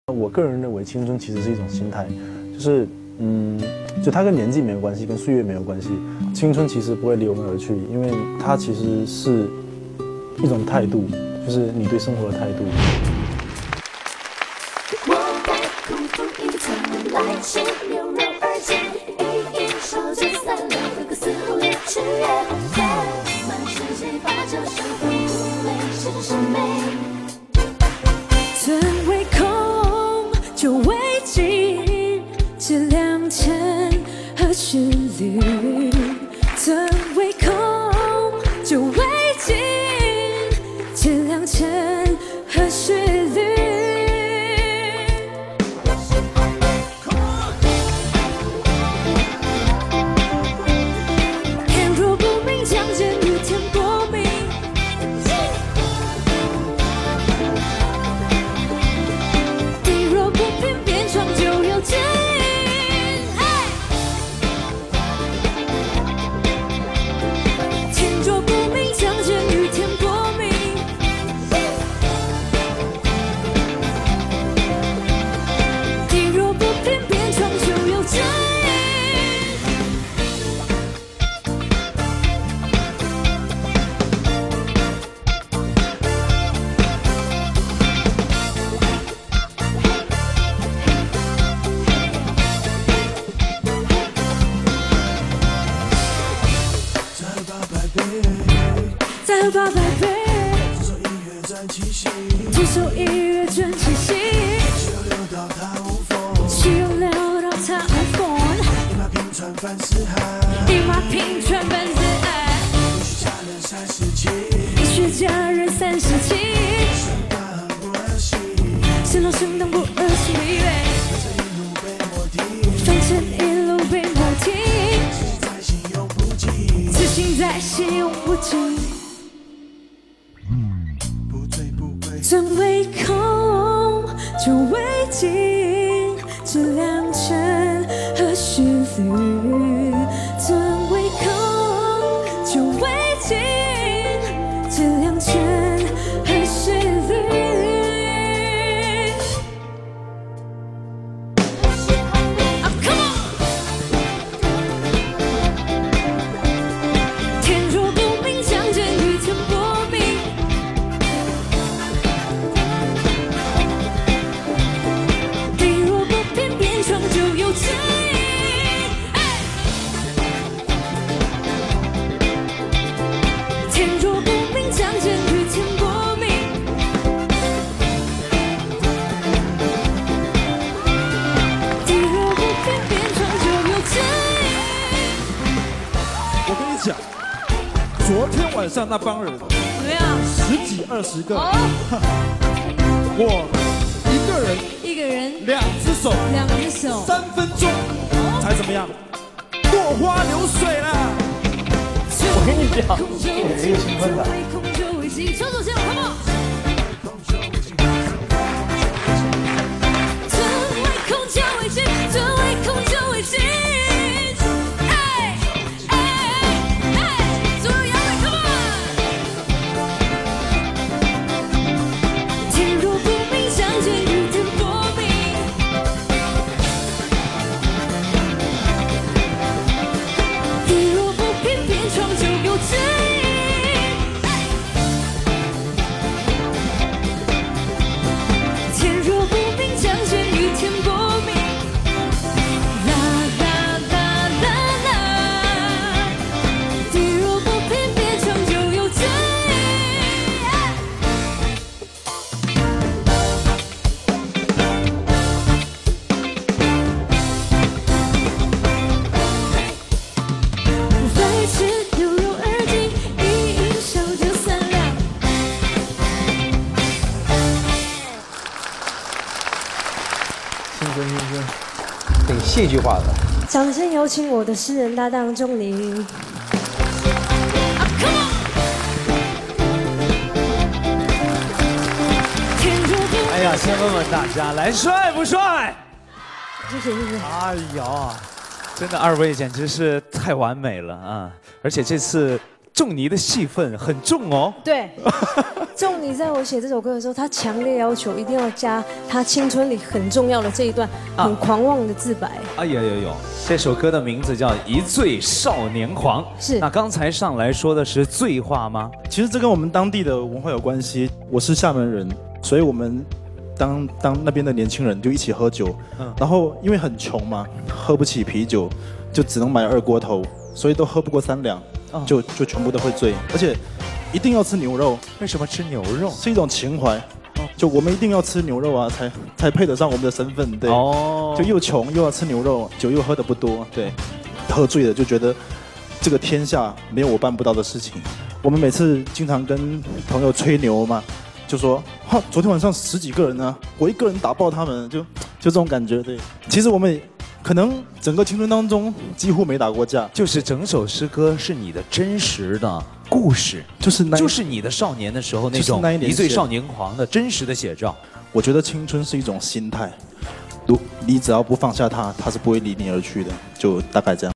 我个人认为，青春其实是一种心态，就是就它跟年纪没有关系，跟岁月没有关系。青春其实不会离我们而去，因为它其实是一种态度，就是你对生活的态度。 尊为空，就为静，这良辰何时绿？尊为空，就为静，这良辰何时绿？天若不明，将见与天不明。地若不平，边窗就有真意。天若不明，将见与天不明。地若不平，边窗就有真意。再喝800杯，这首音乐真气息，气又流到他无风，一马平川凡四海，医学家人37，生到生当不恶心，反正一路被磨停，自信在心永不尽。尊为空，就为静，这良辰何时绿？尊为空，就为静，这良辰何时绿？天若不明，将见与天不明。就有真意。天若不明，将见与天不明。地若不平，边窗就有真意。 我跟你讲，昨天晚上那帮人怎么样 ？10几20个，我一个人2只手3分钟，才怎么样？落花流水啦！ 我跟你讲，有一个兴奋感。 抽手先，come on！尊为空，就为静，尊为空，就为静。左右摇摆，come on！天若不明，将见与天不明。地若不平，边窗就有真意。天若不明，将见与天不明。啦啦啦啦啦，地若不平，边窗就有真意。飞驰由柔而静，一饮烧酒3两。 青春， 挺戏剧化的。 掌声有请我的诗人搭档钟林。 哎呀，先问问大家，来帅不帅？ 谢谢。 哎呀，真的2位简直是太完美了啊！而且这次仲尼的戏份很重哦。 对，仲尼在我写这首歌的时候，他强烈要求一定要加他青春里很重要的这一段很狂妄的自白。 哎呀呦呦，这首歌的名字叫《一醉少年狂》。 是。 那刚才上来说的是醉话吗？ 其实这跟我们当地的文化有关系。我是厦门人，所以我们当那边的年轻人就一起喝酒，然后因为很穷嘛，喝不起啤酒，就只能买二锅头，所以都喝不过3两，就全部都会醉，而且一定要吃牛肉。 为什么吃牛肉？ 是一种情怀。就我们一定要吃牛肉啊，才配得上我们的身份。对，就又穷又要吃牛肉，酒又喝得不多，对，喝醉了就觉得这个天下没有我办不到的事情。我们每次经常跟朋友吹牛嘛，就说哈，昨天晚上10几个人呢，我一个人打爆他们，就这种感觉。对，其实我们可能整个青春当中几乎没打过架， 就是整首诗歌是你的真实的故事，就是你的少年的时候那种一醉少年狂的真实的写照。 我觉得青春是一种心态，你只要不放下它，它是不会离你而去的，就大概这样。